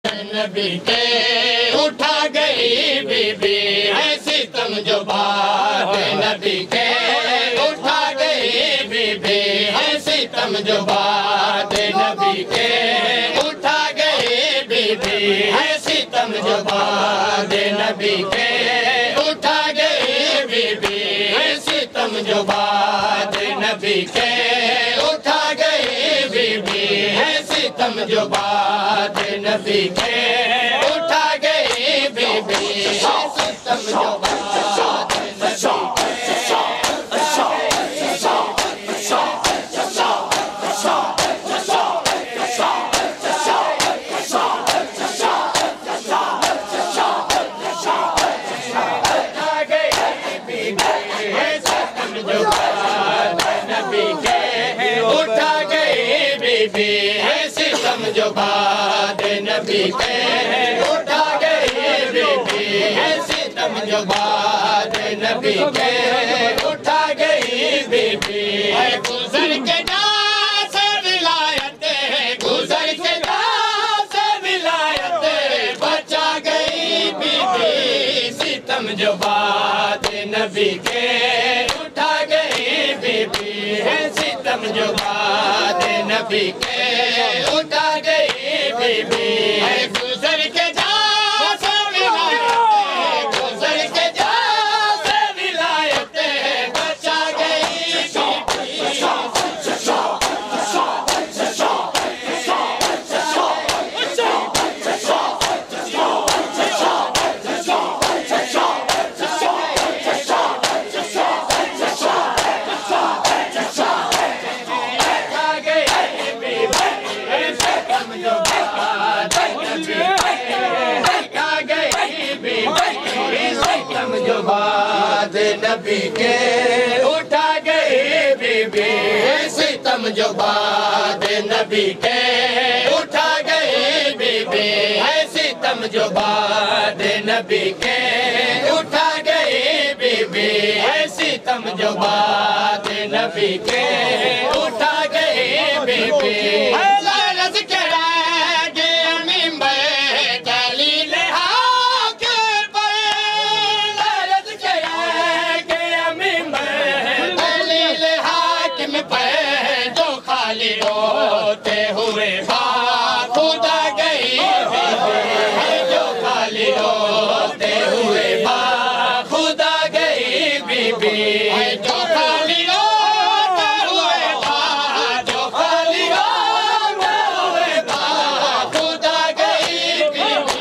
नबी के उठा गई बीबी है सितम जो बात नबी के उठा गई बीबी है सितम जो बात नबी के उठा गई बीबी है सितम जो बात नबी के उठा गई बीबी है सितम जो बात नबी के उठा गई बीबी है सितम जो बात नबी के उठा गई बीबी है सितम जो बात जो बात नबी के उठा गई बीबी है सितम जो बात नबी के उठा गई बीबी है गुजर के जा से विलायत गुजर के जा से विलायत बचा गई बीबी सितम जो बात नबी के उठा गई बीबी है सितम जो बात नबी के उठा गई बीबी है गुजर के जा से विलायत गुजर के जा से विलायत बचा गई जो बात नबी के उठा गई बीबी सितम जो बात नबी के उठा गई बीबी है सितम जो बात नबी के उठा गई बीबी है सितम जो बात नबी के उठा गई बीबी रोते हुए खुदा गई है जो खाली रोते हुए खुदा गई बीबी है जो खाली रोते हुए जो खाली रोते हुए खुदा गई बीबी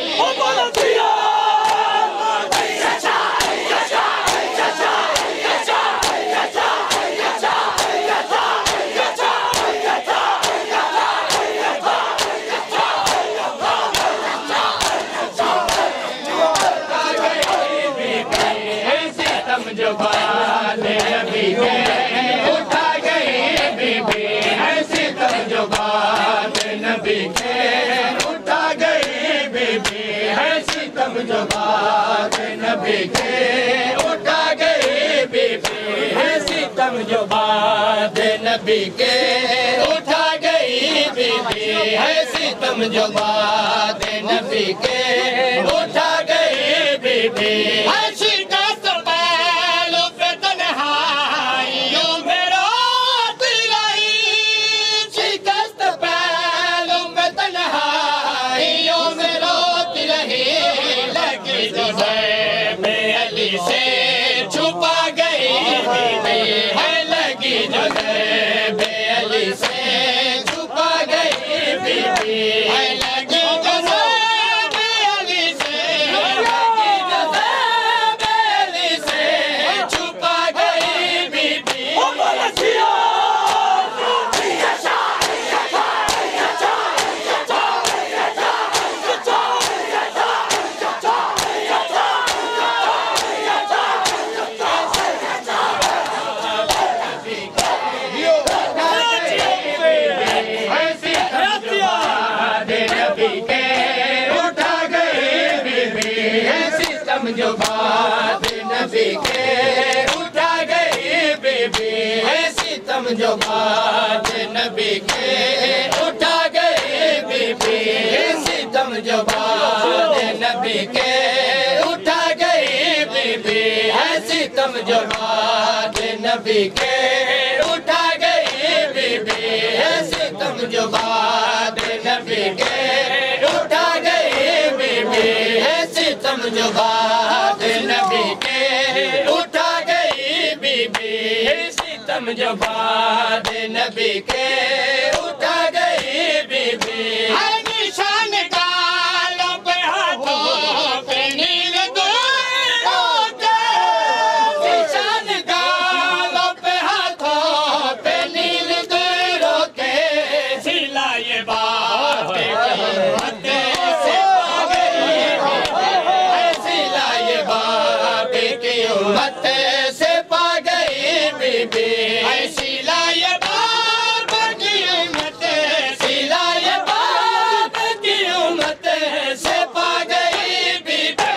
जो बात नबी के उठा गई बीबी है सितम जो बात नबी के उठा गई बीबी है सितम जो बात नबी के उठा गई बीबी है सितम जो बात नबी के उठा गई बीबी है सितम जो बात नबी के उठा गई बीबी है से छुपा गई बीबी है लगी जो बेअली से छुपा गई बीबी है लगी जो बेअली से लगी जो बेअली से छुपा गई बीबी जो बात नबी के उठा गई बीबी है सितम जो बात नबी के उठा गई बीबी है सितम जो बाद नबी के उठा गई बीबी है सितम जो बाद नबी के उठा गई बीबी है सितम जो बाद नबी के उठा गई बीबी है सितम जो बाद नबी के उठा गई बीबी है सितम जो बाद नबी के उठा गई बीबी है निशान गालों पे हाथों पे नील दूरों के निशान गालों पे हाथों पे नील दूरों के सिलाए बात से पा गई सिलाए बाप की उम्मत से पा गई बीबी सिलाए बाप की उम्मत सिलाए बाप की उम्मत से पा गई बीबी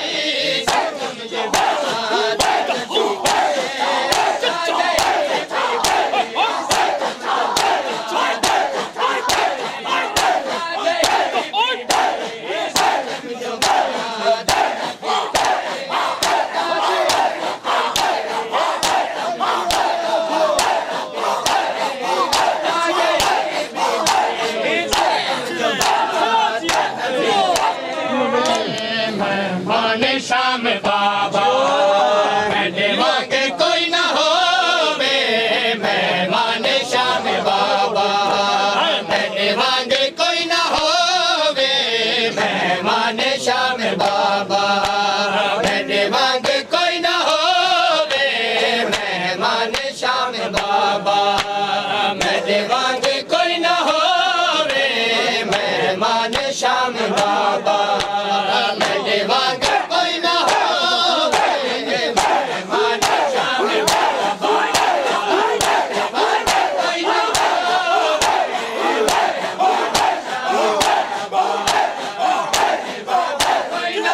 शाम बाबा मेरे वांगे कोई ना होवे मेहमान शाम बाबा मेरे वांगे कोई ना होवे मेहमान शाम बाबा मेरे वांगे कोई ना होवे मेहमान शाम बाबा मेरे वांगे कोई ना होवे मेहमान शाम बाबा मेरे वांगे कोई ना होवे मेहमान शाम बाबा कोई ना कोई ना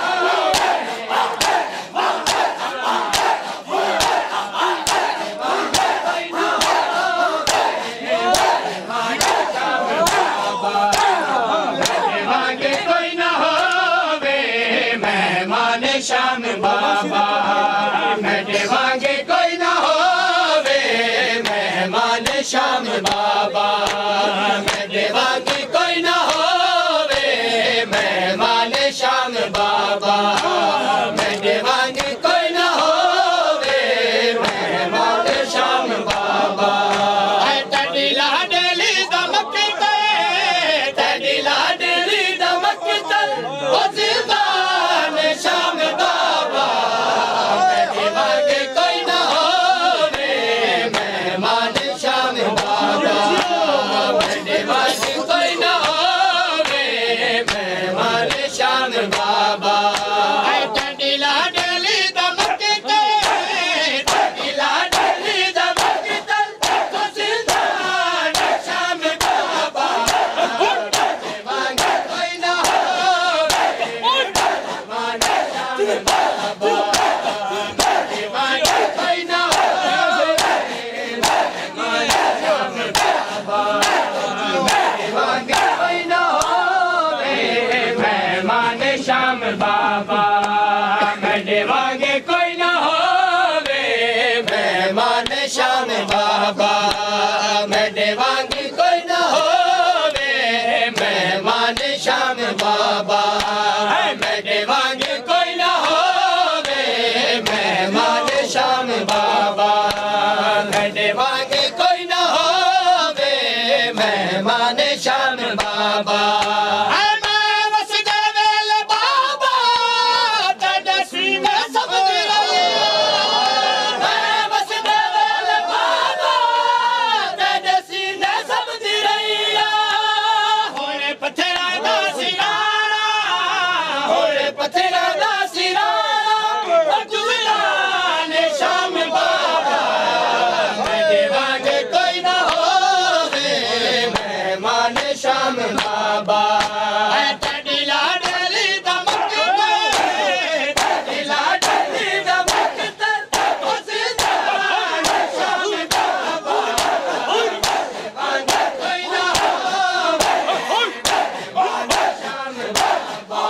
वांगे कोई ना होवे मेहमान शाम बाबा मेरे वांगे कोई ना होवे मेहमान शाम बाबा मेरे वांगे कोई ना होवे मेहमान शाम बाबा मेरे वांगे कोई ना होवे मेहमान शाम बाबा तड़ी लाडली दमकते तड़ी लाडली दमकते ओ जिंदान शाम बाबा मेरे वांगे कोई ना होवे मेहमान शाम बाबा मेरे वांगे कोई ना होवे मेहमान शाम बाबा तड़ी लाडली दमकते तड़ी लाडली दमकते ओ जिंदान शाम बाबा मेरे वांगे कोई ना होवे मेहमान शाम बाबा मेरे वांगे कोई ना होवे मेहमान शाम बाबा मेरे वांगे कोई ना होवे मेहमान शाम बाबा मेरे वांगे कोई ना होवे मेहमान शाम बाबा मेरे वांगे कोई ना होवे मेहमान शाम बाबा मेरे वांगे कोई ना होवे मेहमान शाम बाबा मेरे वांगे कोई ना होवे मेहमान शाम बाबा शाम बाबा तड़ी लाडली दमकते तड़ी लाडली दमकते ओ जिंदान शाम बाबा वांगे कोई ना होवे शाम बाबा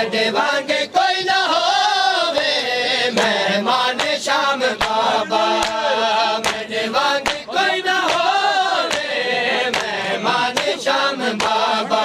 साडे वांगे कोई ना होवे मेहमान शाम बाबा मेरे वांगे कोई ना होवे मेहमान शाम बाबा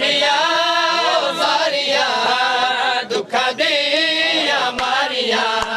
दुख दिया मारिया